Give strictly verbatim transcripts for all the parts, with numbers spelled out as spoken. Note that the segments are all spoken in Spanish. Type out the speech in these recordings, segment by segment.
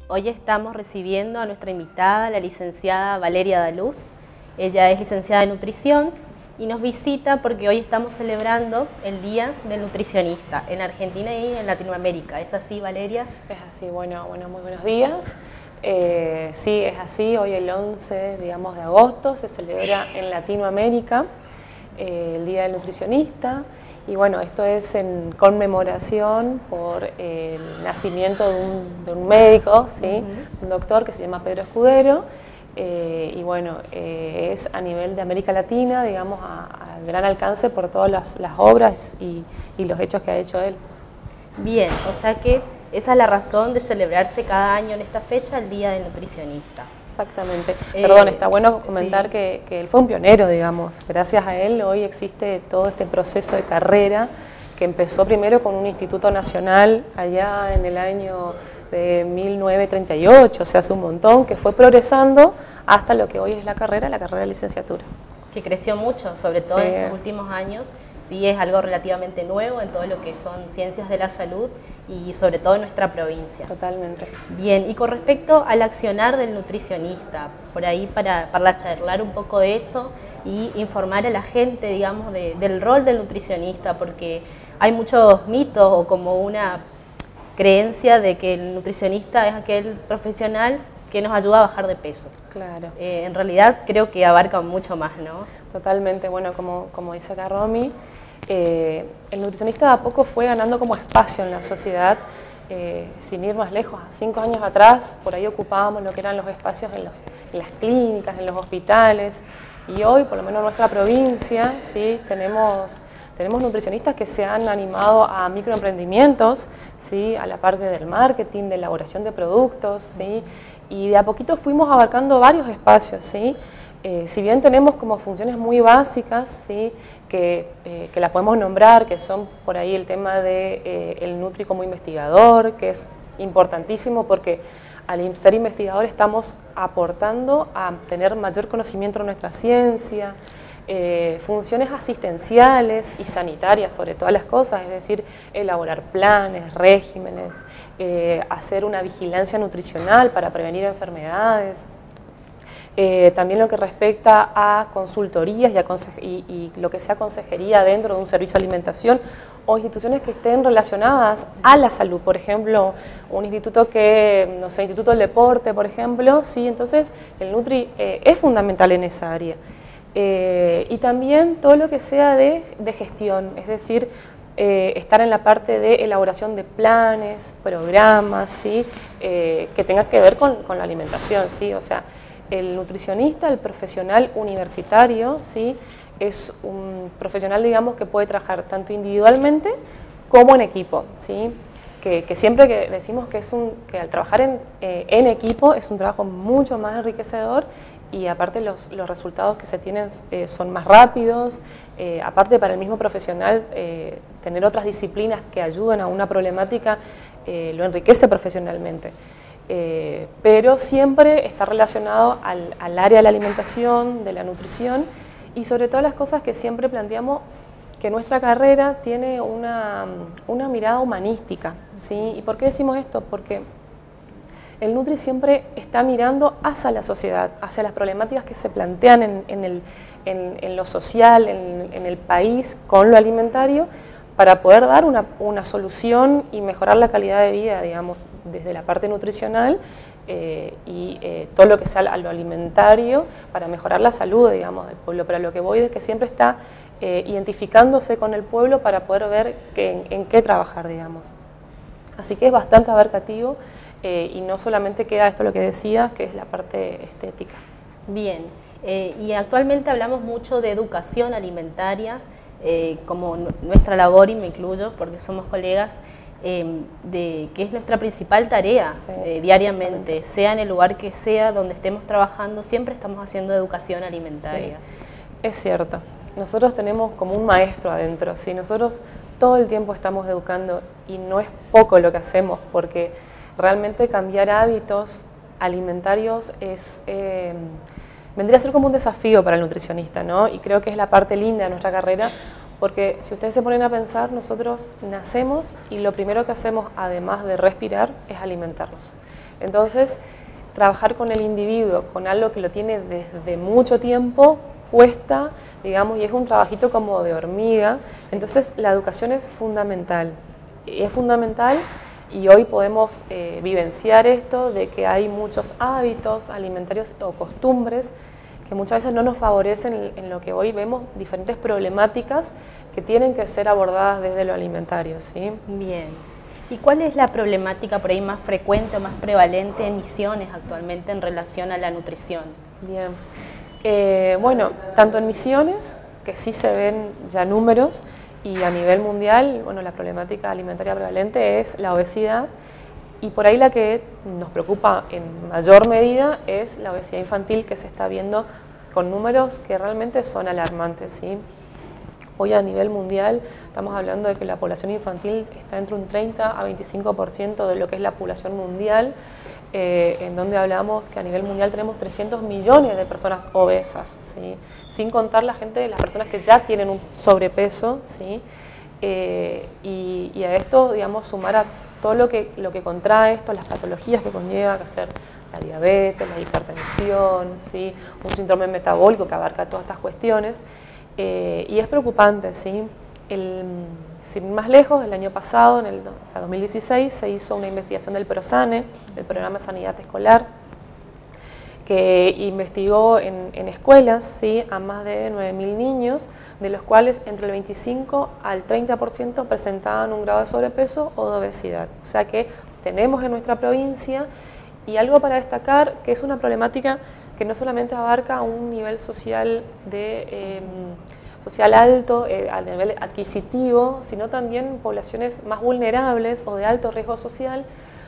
Hoy estamos recibiendo a nuestra invitada, la licenciada Valeria Daluz. Ella es licenciada en nutrición y nos visita porque hoy estamos celebrando el Día del Nutricionista en Argentina y en Latinoamérica. ¿Es así, Valeria? Es así, bueno, bueno muy buenos días. Eh, sí, es así, hoy el once, digamos, de agosto se celebra en Latinoamérica eh, el Día del Nutricionista. Y bueno, esto es en conmemoración por el nacimiento de un, de un médico, ¿sí? Uh-huh. Un doctor que se llama Pedro Escudero, eh, y bueno, eh, es a nivel de América Latina, digamos, a, a gran alcance por todas las, las obras y, y los hechos que ha hecho él. Bien, o sea que esa es la razón de celebrarse cada año en esta fecha el Día del Nutricionista. Exactamente. Eh, Perdón, está bueno comentar sí. que, que él fue un pionero, digamos. Gracias a él hoy existe todo este proceso de carrera que empezó primero con un instituto nacional allá en el año de mil novecientos treinta y ocho, o sea, hace un montón, que fue progresando hasta lo que hoy es la carrera, la carrera de licenciatura. Que creció mucho, sobre todo sí. en estos últimos años. Sí, es algo relativamente nuevo en todo lo que son ciencias de la salud y sobre todo en nuestra provincia. Totalmente. Bien, y con respecto al accionar del nutricionista, por ahí para, para charlar un poco de eso y informar a la gente, digamos, de, del rol del nutricionista, porque hay muchos mitos o como una creencia de que el nutricionista es aquel profesional que nos ayuda a bajar de peso. Claro. Eh, en realidad creo que abarca mucho más, ¿no? Totalmente, bueno, como, como dice acá Romy, eh, el nutricionista de a poco fue ganando como espacio en la sociedad, eh, sin ir más lejos. Cinco años atrás, por ahí ocupábamos lo que eran los espacios en, los, en las clínicas, en los hospitales, y hoy, por lo menos en nuestra provincia, sí, tenemos... Tenemos nutricionistas que se han animado a microemprendimientos, ¿sí? A la parte del marketing, de elaboración de productos, ¿sí? Y de a poquito fuimos abarcando varios espacios, ¿sí? Eh, si bien tenemos como funciones muy básicas, ¿sí? que, eh, que las podemos nombrar, que son por ahí el tema de eh, el Nutri como investigador, que es importantísimo porque al ser investigador estamos aportando a tener mayor conocimiento de nuestra ciencia. Eh, funciones asistenciales y sanitarias sobre todas las cosas, es decir, elaborar planes, regímenes, eh, hacer una vigilancia nutricional para prevenir enfermedades. Eh, también lo que respecta a consultorías y, a y, y lo que sea consejería dentro de un servicio de alimentación o instituciones que estén relacionadas a la salud, por ejemplo, un instituto que, no sé, Instituto del Deporte, por ejemplo, sí, entonces el Nutri eh, es fundamental en esa área. Eh, y también todo lo que sea de, de gestión, es decir, eh, estar en la parte de elaboración de planes, programas, ¿sí? eh, que tenga que ver con, con la alimentación, ¿sí? O sea, el nutricionista, el profesional universitario, ¿sí? Es un profesional, digamos, que puede trabajar tanto individualmente como en equipo, ¿sí? Que, que siempre que decimos que, es un, que al trabajar en, eh, en equipo es un trabajo mucho más enriquecedor y aparte los, los resultados que se tienen eh, son más rápidos, eh, aparte para el mismo profesional eh, tener otras disciplinas que ayuden a una problemática eh, lo enriquece profesionalmente, eh, pero siempre está relacionado al, al área de la alimentación, de la nutrición y sobre todas las cosas que siempre planteamos que nuestra carrera tiene una, una mirada humanística, ¿sí? ¿Y por qué decimos esto? Porque el Nutri siempre está mirando hacia la sociedad, hacia las problemáticas que se plantean en, en, el, en, en lo social, en, en el país, con lo alimentario, para poder dar una, una solución y mejorar la calidad de vida, digamos, desde la parte nutricional eh, y eh, todo lo que sea a lo alimentario, para mejorar la salud, digamos, del pueblo. Pero a lo que voy es que siempre está eh, identificándose con el pueblo para poder ver que, en, en qué trabajar, digamos. Así que es bastante abarcativo. Eh, y no solamente queda esto lo que decías, que es la parte estética. Bien, eh, y actualmente hablamos mucho de educación alimentaria, eh, como nuestra labor, y me incluyo porque somos colegas, eh, de que es nuestra principal tarea sí, eh, diariamente, sea en el lugar que sea, donde estemos trabajando, siempre estamos haciendo educación alimentaria. Sí, es cierto. Nosotros tenemos como un maestro adentro, ¿sí? Nosotros todo el tiempo estamos educando y no es poco lo que hacemos porque realmente cambiar hábitos alimentarios es, eh, vendría a ser como un desafío para el nutricionista, ¿no? Y creo que es la parte linda de nuestra carrera porque si ustedes se ponen a pensar, nosotros nacemos y lo primero que hacemos, además de respirar, es alimentarnos. Entonces, trabajar con el individuo, con algo que lo tiene desde mucho tiempo, cuesta, digamos, y es un trabajito como de hormiga. Entonces, la educación es fundamental. Es fundamental y hoy podemos eh, vivenciar esto de que hay muchos hábitos alimentarios o costumbres que muchas veces no nos favorecen en, en lo que hoy vemos diferentes problemáticas que tienen que ser abordadas desde lo alimentario, ¿sí? Bien. ¿Y cuál es la problemática por ahí más frecuente o más prevalente en Misiones actualmente en relación a la nutrición? Bien. Eh, bueno, tanto en Misiones, que sí se ven ya números, y a nivel mundial, bueno, la problemática alimentaria prevalente es la obesidad, y por ahí la que nos preocupa en mayor medida es la obesidad infantil, que se está viendo con números que realmente son alarmantes, ¿sí? Hoy a nivel mundial estamos hablando de que la población infantil está entre un treinta a veinticinco por ciento de lo que es la población mundial, eh, en donde hablamos que a nivel mundial tenemos trescientos millones de personas obesas, ¿sí? Sin contar la gente, las personas que ya tienen un sobrepeso, ¿sí? Eh, y, y a esto, digamos, sumar a todo lo que, lo que contrae esto, las patologías que conlleva, que ser la diabetes, la hipertensión, ¿sí? Un síndrome metabólico que abarca todas estas cuestiones. Eh, y es preocupante, ¿sí? El, sin ir más lejos, el año pasado, en el o sea, dos mil dieciséis, se hizo una investigación del PROSANE, el Programa de Sanidad Escolar, que investigó en, en escuelas, ¿sí? A más de nueve mil niños, de los cuales entre el veinticinco al treinta por ciento presentaban un grado de sobrepeso o de obesidad. O sea que tenemos en nuestra provincia, y algo para destacar, que es una problemática que no solamente abarca un nivel social, de, eh, social alto, eh, a nivel adquisitivo, sino también poblaciones más vulnerables o de alto riesgo social,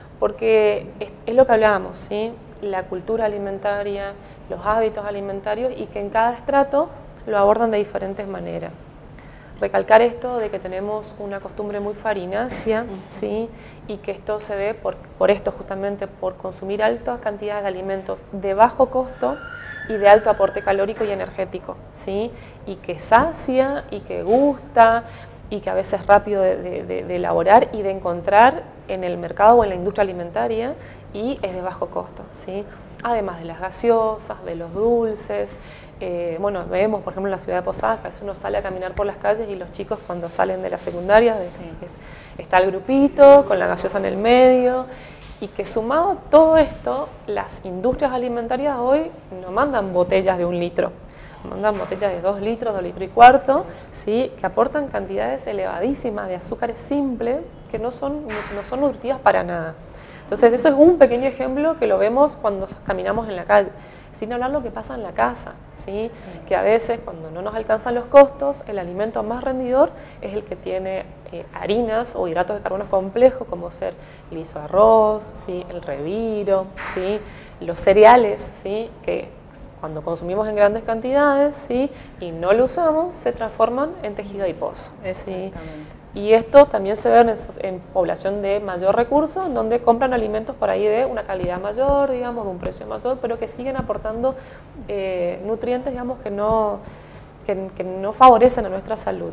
porque es, es lo que hablábamos, ¿sí? La cultura alimentaria, los hábitos alimentarios, y que en cada estrato lo abordan de diferentes maneras. Recalcar esto de que tenemos una costumbre muy farinácea, ¿sí? Y que esto se ve por, por esto justamente, por consumir altas cantidades de alimentos de bajo costo y de alto aporte calórico y energético, ¿sí? Y que sacia y que gusta y que a veces es rápido de, de, de, de elaborar y de encontrar en el mercado o en la industria alimentaria, y es de bajo costo, ¿sí? Además de las gaseosas, de los dulces. Eh, bueno, vemos, por ejemplo, en la ciudad de Posadas, que a veces uno sale a caminar por las calles y los chicos cuando salen de la secundaria, de, sí. es, está el grupito con la gaseosa en el medio, y que sumado todo esto, las industrias alimentarias hoy no mandan botellas de un litro, mandan botellas de dos litros, dos litros y cuarto, ¿sí? Que aportan cantidades elevadísimas de azúcares simples que no son, no son nutritivas para nada. Entonces eso es un pequeño ejemplo que lo vemos cuando caminamos en la calle, sin hablar lo que pasa en la casa, ¿sí? Sí. Que a veces cuando no nos alcanzan los costos, el alimento más rendidor es el que tiene eh, harinas o hidratos de carbono complejos, como ser el isoarroz, ¿sí? El reviro, ¿sí? Los cereales, ¿sí? Que cuando consumimos en grandes cantidades, ¿sí? Y no lo usamos, se transforman en tejido adiposo, ¿sí? Y esto también se ve en, en población de mayor recurso, donde compran alimentos por ahí de una calidad mayor, digamos, de un precio mayor, pero que siguen aportando eh, nutrientes, digamos, que no, que, que no favorecen a nuestra salud.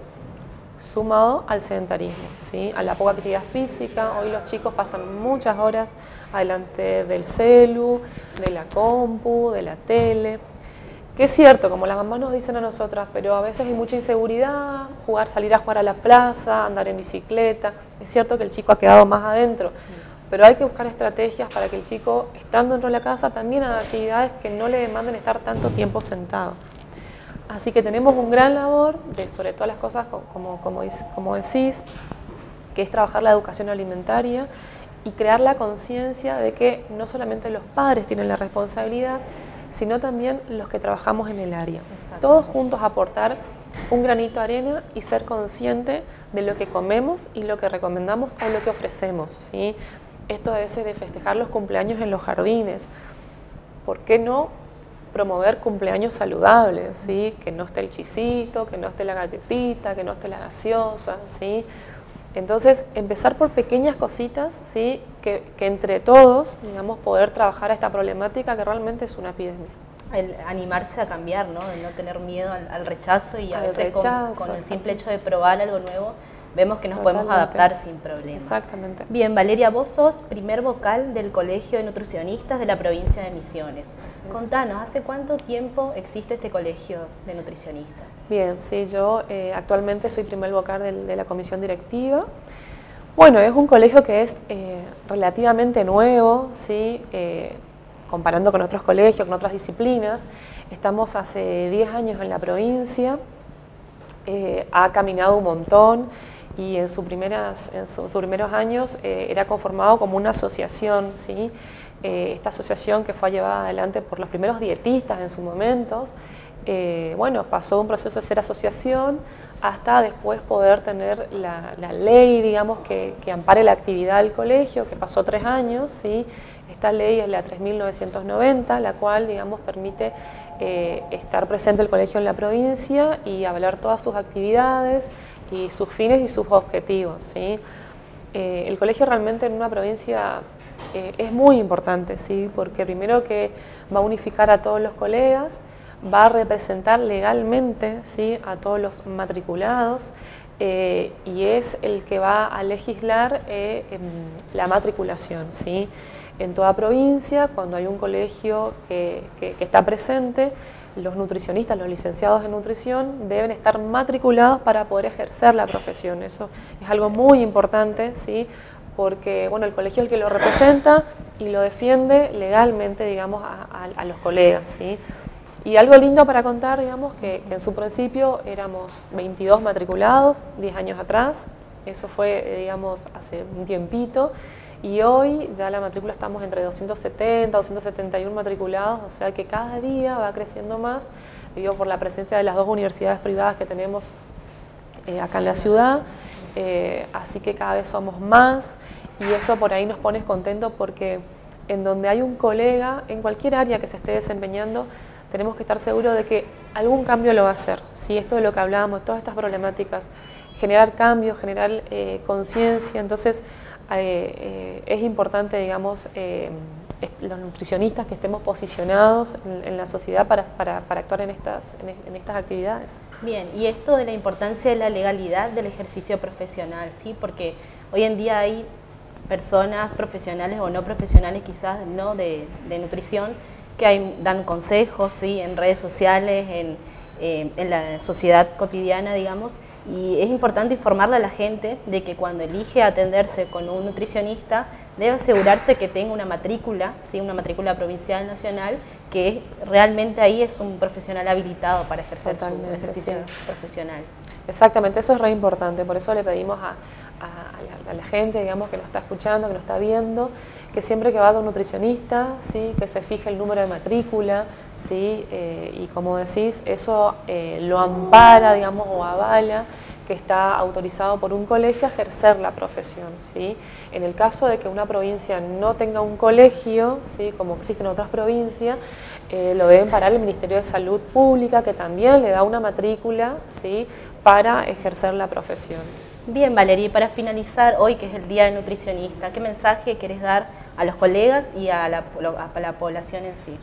Sumado al sedentarismo, ¿sí? A la poca actividad física. Hoy los chicos pasan muchas horas adelante del celu, de la compu, de la tele. Que es cierto, como las mamás nos dicen a nosotras, pero a veces hay mucha inseguridad, jugar, salir a jugar a la plaza, andar en bicicleta. Es cierto que el chico ha quedado más adentro, sí. Pero hay que buscar estrategias para que el chico, estando dentro de la casa, también haga actividades que no le demanden estar tanto tiempo sentado. Así que tenemos un gran labor, de sobre todas las cosas, como, como, como decís, que es trabajar la educación alimentaria y crear la conciencia de que no solamente los padres tienen la responsabilidad, sino también los que trabajamos en el área. Todos juntos aportar un granito de arena y ser consciente de lo que comemos y lo que recomendamos o lo que ofrecemos, ¿sí? Esto a veces de festejar los cumpleaños en los jardines. ¿Por qué no promover cumpleaños saludables, ¿sí? Que no esté el chisito, que no esté la galletita, que no esté la gaseosa, ¿sí? Entonces, empezar por pequeñas cositas, ¿sí? que, que entre todos, digamos, poder trabajar esta problemática que realmente es una epidemia. El animarse a cambiar, ¿no? De no tener miedo al, al rechazo y a al veces rechazo, con, con el simple hecho de probar algo nuevo vemos que nos Totalmente. podemos adaptar sin problemas. Exactamente. Bien, Valeria, vos sos primer vocal del Colegio de Nutricionistas de la provincia de Misiones. Así es. Contanos, ¿hace cuánto tiempo existe este Colegio de Nutricionistas? Bien, sí, yo eh, actualmente soy primer vocal del, de la comisión directiva. Bueno, es un colegio que es eh, relativamente nuevo, ¿sí? Eh, comparando con otros colegios, con otras disciplinas. Estamos hace diez años en la provincia, eh, ha caminado un montón y en, su primeras, en su, sus primeros años eh, era conformado como una asociación, ¿sí? Eh, esta asociación que fue llevada adelante por los primeros dietistas en sus momentos, eh, bueno, pasó un proceso de ser asociación hasta después poder tener la, la ley, digamos, que, que ampare la actividad del colegio, que pasó tres años, ¿sí? Esta ley es la tres mil novecientos noventa, la cual, digamos, permite eh, estar presente el colegio en la provincia y hablar todas sus actividades y sus fines y sus objetivos, ¿sí? Eh, el colegio realmente en una provincia eh, es muy importante, ¿sí? Porque primero que va a unificar a todos los colegas, va a representar legalmente, ¿sí? A todos los matriculados eh, y es el que va a legislar eh, la matriculación, ¿sí? En toda provincia, cuando hay un colegio que, que, que está presente, los nutricionistas, los licenciados en nutrición deben estar matriculados para poder ejercer la profesión. Eso es algo muy importante, ¿sí? Porque bueno, el colegio es el que lo representa y lo defiende legalmente, digamos, a, a, a los colegas, ¿sí? Y algo lindo para contar, digamos, que, que en su principio éramos veintidós matriculados, diez años atrás, eso fue, digamos, hace un tiempito, y hoy ya la matrícula estamos entre doscientos setenta, doscientos setenta y uno matriculados, o sea que cada día va creciendo más, digo, por la presencia de las dos universidades privadas que tenemos eh, acá en la ciudad, eh, así que cada vez somos más, y eso por ahí nos pone contentos porque en donde hay un colega, en cualquier área que se esté desempeñando, tenemos que estar seguros de que algún cambio lo va a hacer, ¿sí? Esto de lo que hablábamos, todas estas problemáticas, generar cambios, generar eh, conciencia, entonces eh, eh, es importante, digamos, eh, los nutricionistas que estemos posicionados en, en la sociedad para, para, para actuar en estas, en, en estas actividades. Bien, y esto de la importancia de la legalidad del ejercicio profesional, ¿sí? Porque hoy en día hay personas profesionales o no profesionales quizás, ¿no? de, de nutrición, que hay, dan consejos, ¿sí? En redes sociales, en, eh, en la sociedad cotidiana, digamos, y es importante informarle a la gente de que cuando elige atenderse con un nutricionista debe asegurarse que tenga una matrícula, ¿sí? Una matrícula provincial nacional, que realmente ahí es un profesional habilitado para ejercer Totalmente, su ejercicio sí. profesional. Exactamente, eso es re importante, por eso le pedimos a, a, a, la, a la gente, digamos, que nos está escuchando, que nos está viendo, que siempre que vaya a un nutricionista, ¿sí? Que se fije el número de matrícula, ¿sí? Eh, y como decís, eso eh, lo ampara, digamos, o avala, que está autorizado por un colegio a ejercer la profesión, ¿sí? En el caso de que una provincia no tenga un colegio, ¿sí? Como existe en otras provincias, eh, lo deben parar el Ministerio de Salud Pública, que también le da una matrícula, ¿sí? Para ejercer la profesión. Bien, Valeria, y para finalizar hoy, que es el Día del Nutricionista, ¿qué mensaje querés dar a los colegas y a la, a la población en sí?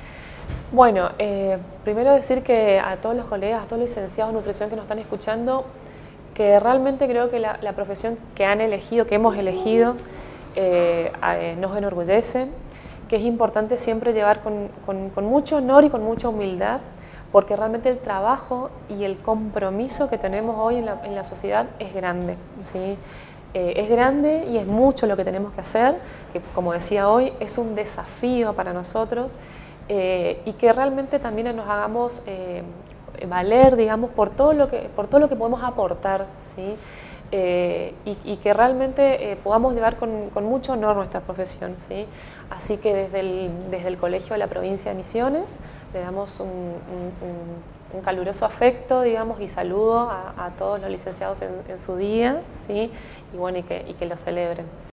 Bueno, eh, primero decir que a todos los colegas, a todos los licenciados en nutrición que nos están escuchando, que realmente creo que la, la profesión que han elegido, que hemos elegido, eh, eh, nos enorgullece, que es importante siempre llevar con, con, con mucho honor y con mucha humildad, porque realmente el trabajo y el compromiso que tenemos hoy en la, en la sociedad es grande, ¿sí? Eh, es grande y es mucho lo que tenemos que hacer, que como decía hoy, es un desafío para nosotros, eh, y que realmente también nos hagamos eh, valer, digamos, por todo lo que, por todo lo que podemos aportar, ¿sí? Eh, y, y que realmente eh, podamos llevar con, con mucho honor nuestra profesión, ¿sí? Así que desde el, desde el Colegio de la Provincia de Misiones le damos un, un, un, un caluroso afecto, digamos, y saludo a, a todos los licenciados en, en su día, ¿sí? Y bueno, y que, y que lo celebren.